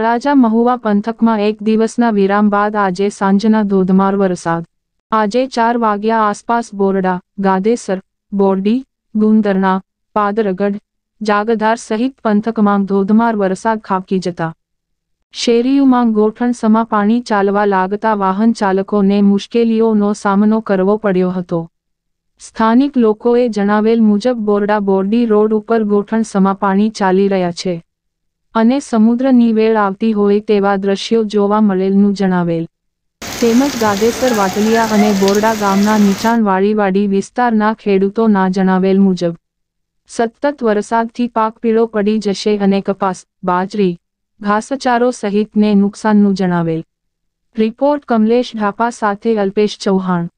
તળાજા મહુવા પંથકમાં એક દિવસના વિરામ બાદ આજે સાંજના ધોધમાર વરસાદ. આજે 4 વાગ્યા આસપાસ બોરડા, ગાદેસર, બોરડી, ગુંદરણા, પાદરગઢ, જાગધાર સહિત પંથકમાં ધોધમાર વરસાદ ખાબકી જતા શેરીઓમાં ગોઠણસમા પાણી ચાલવા લાગતા વાહન ચાલકોને મુશ્કેલીઓનો સામનો કરવો પડ્યો હતો. સ્થાનિક લોકોએ જણાવેલ મુજબ બોરડા બોરડી રોડ ઉપર ગોઠણસમા પાણી ચાલી રહ્યા છે અને સમુદ્રની વેળ આવતી હોય તેવા દ્રશ્યો જોવા મળેલનું જણાવેલ. તેમજ ગાદેસર વાટલિયા અને બોરડા ગામના નીચાણવાળી વિસ્તારના ખેડૂતોના જણાવેલ મુજબ સતત વરસાદથી પાક પીળો પડી જશે અને કપાસ, બાજરી, ઘાસચારો સહિતને નુકસાનનું જણાવેલ. રિપોર્ટ કમલેશ ઢાપા સાથે અલ્પેશ ચૌહાણ.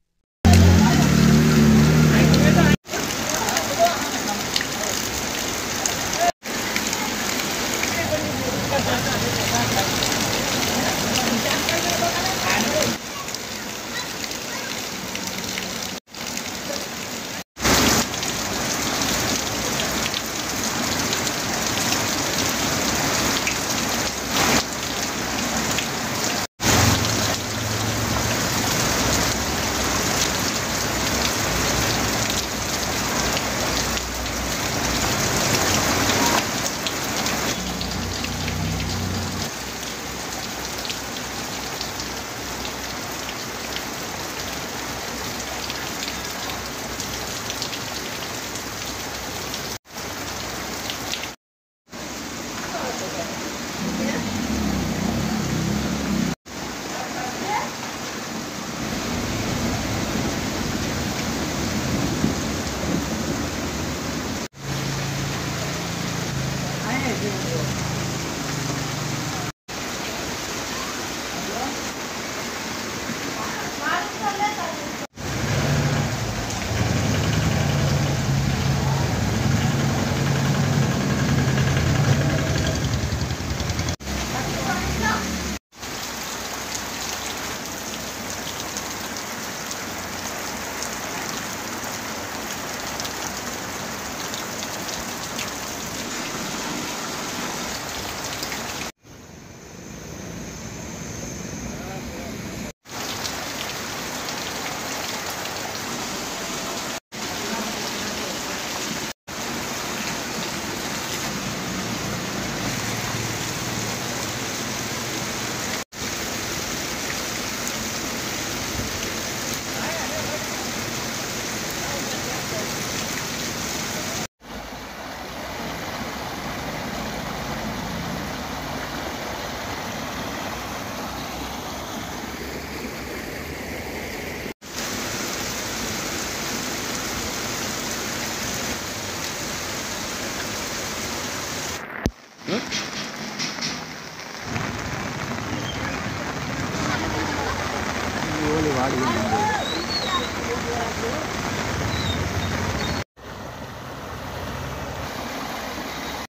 વાડી